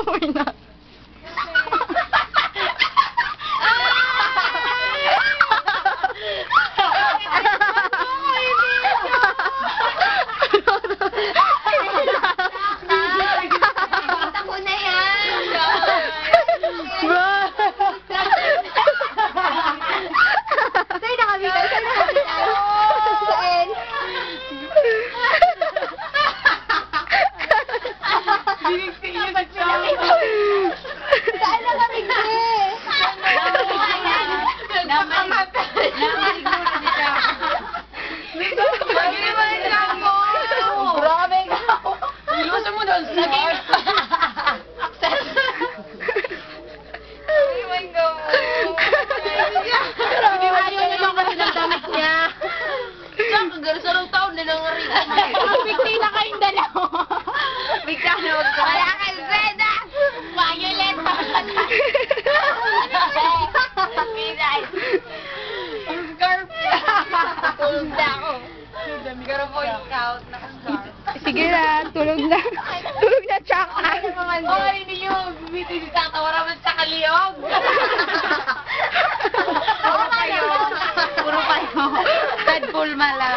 Uy na. Sarong taon na nangarin. Bigti na kayong dalawa. Bigla na wag ka. Kaya kay Zeda! Violet! Ang scarf! Tulog na ako. Pero boy scout, naka-scarf. Sige na, tulog na. Tulog na, tsaka. Oy, hindi nyo bibitin si Tata. Wala man sa kaliyog. Puro kayo. Puro kayo. Deadpool mala.